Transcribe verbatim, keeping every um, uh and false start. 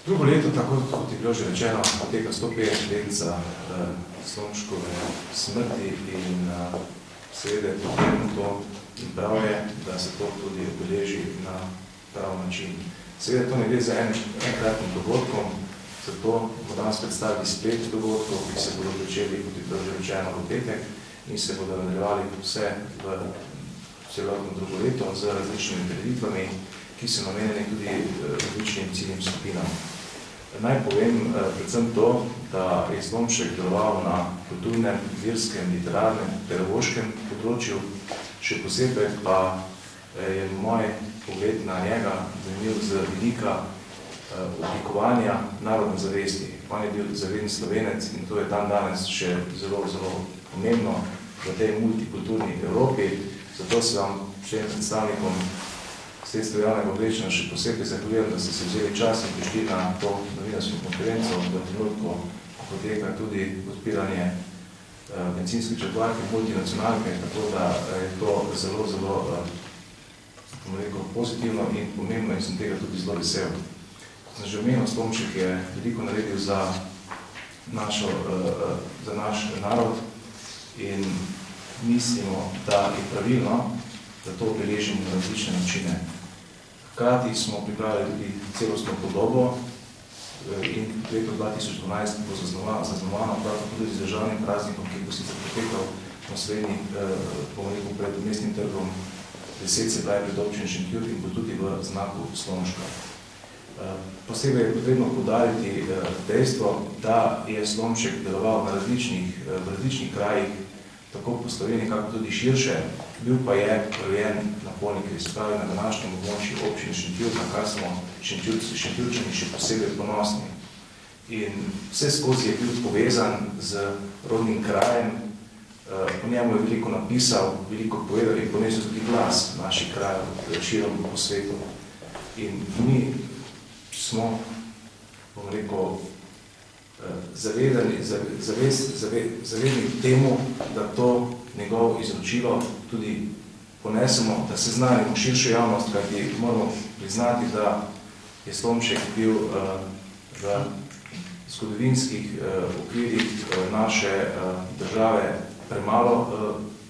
Drugo leto, tako kot je bilo že rečeno, poteka sto petdeset let za Slomškove smrti in seveda je potrebno to in prav je, da se to tudi obeleži na prav način. Seveda to ne gre za enkratnim dogodkom, zato bomo danes predstavili splet dogodkov, ki se bodo pričeli, kot je bilo že rečeno, v petek in se bodo nadaljevali vse v celotno drugo leto z različnimi preditvami, ki so namenjeni tudi različnim ciljnim skupinam. Naj povem predvsem to, da je Slomšek deloval na kulturnem, verskem, literarnem, pedagoškem področju, še posebej pa je moj pogled na njega zanimiv z vidika oblikovanja narodne zavesti. On je bil zaveden Slovenec in to je dan danes še zelo, zelo pomembno v tej multikulturni Evropi. Zato se vam vsem predstavnikom sredstva javnega obveščanja še posebej zahvaljujem, da ste se vzeli čas in prišli na to novinarsko konferenco, v trenutku poteka tudi odpiranje bencinske črpalke multinacionalke, tako da je to zelo, zelo bomo rekel, pozitivno in pomembno in sem tega tudi zelo vesel. Sem že omenil, Slomšek je veliko naredil za, našo, za naš narod in mislimo, da je pravilno, da to obeležimo na različne načine. Hkrati smo pripravili tudi celostno podobo in leto dva tisoč dvanajst bo zaznamovano prav tudi z državnim praznikom, ki bo sicer potekal na Sloveniji, bomo rekel, pred mestnim trgom deset se pravi pred občino Šentjur in bo tudi v znaku Slomška. Posebej je potrebno poudariti dejstvo, da je Slomšek deloval na različnih, v različnih krajih, tako po Sloveniji, kako tudi širše, bil pa je rojen na Ponikvi, se pravi na današnjem območju občine Šentjur, na kar smo Šentjurčani še posebej ponosni. In vse skozi je bil povezan z rodnim krajem, po njemu je veliko napisal, veliko povedal in ponesel tudi glas naših krajev širom po svetu. In mi smo, bom rekel, zavedani, zavest, zavedni temu, da to njegovo izročilo tudi ponesemo, da se znanimo širšo javnost, kajti moramo priznati, da je Slomšek bil v zgodovinskih okvirih naše države premalo